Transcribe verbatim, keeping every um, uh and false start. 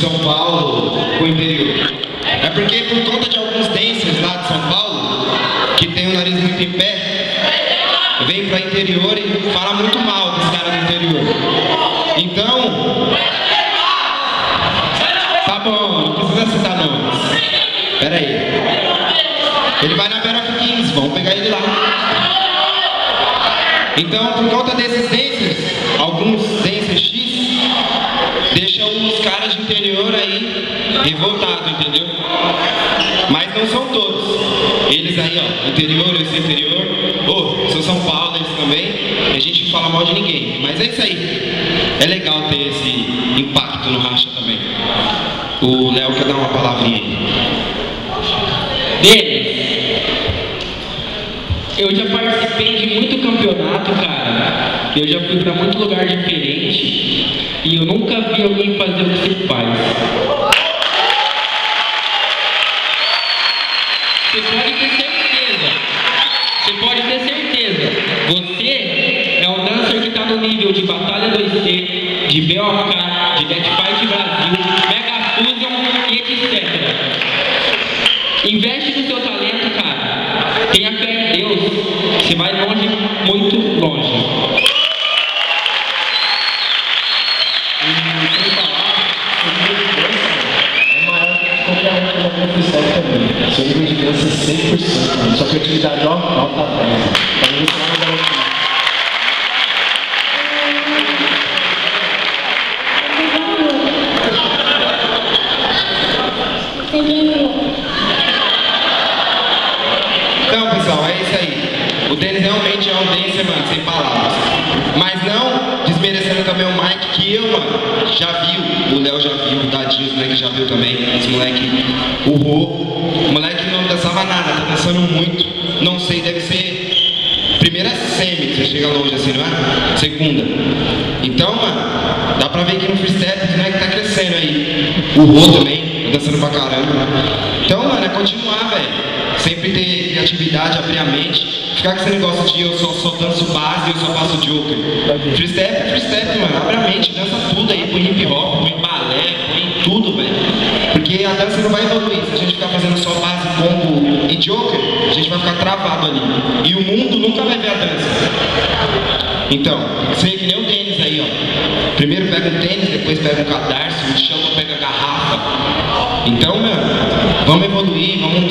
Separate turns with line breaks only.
São Paulo com o interior. É porque por conta de alguns dancers lá de São Paulo, que tem o nariz muito em pé, vem pra interior e fala muito mal dos caras do interior. Então, tá bom, não precisa citar nomes. Pera aí. Ele vai na Beira quinze, vamos pegar ele lá. Então, por conta desses dancers, alguns dancers X, deixam os caras de interior aí revoltados, entendeu? Mas não são todos. Eles aí, ó, interior, eu sou interior. Ô, oh, sou São Paulo, eles também. A gente não fala mal de ninguém. Mas é isso aí. É legal ter esse impacto no racha também. O Léo quer dar uma palavrinha aí.
Denis, eu já participei de muito campeonato, cara. Eu já fui pra muito lugar diferente. E eu nunca vi alguém fazer o que você faz. Você pode ter certeza. Você pode ter certeza. Você é um dancer que tá no nível de Batalha dois C, de B O K, de Death Fight Brasil, Mega Fusion e etcétera. Investe no seu talento, cara. Tenha fé em Deus. Você vai longe, muito longe.
Seu nível de dança é cem por cento, sua criatividade, ó, nota dez. Talvez você não vai dar.
Então, pessoal, é isso aí. O Denis realmente é um dancer, mano, sem palavras. Mas não desmerecendo também o Mike, que eu, mano, já viu. O Léo já viu, o Dadinho, os moleques já viu também. Esse moleque, o Rô. O moleque não dançava nada, tá dançando muito. Não sei, deve ser primeira semi, você chega longe assim, não é? Segunda. Então, mano, dá pra ver que no freestyle o moleque tá crescendo aí. O Rô também, tá dançando pra caramba. Então, mano, é continuar, velho. Sempre ter criatividade, abrir a mente. Ficar com esse negócio de eu só, só danço base, eu só faço joker. Freestyle, freestyle, mano, abre a mente, dança tudo aí, põe hip hop, põe balé, põe tudo, velho. Porque a dança não vai evoluir. Se a gente ficar fazendo só base, combo e joker, a gente vai ficar travado ali. E o mundo nunca vai ver a dança. Então, sei que nem o tênis aí, ó. Primeiro pega um tênis, depois pega um cadarço, o chão pega a garrafa. Então, meu, vamos evoluir, vamos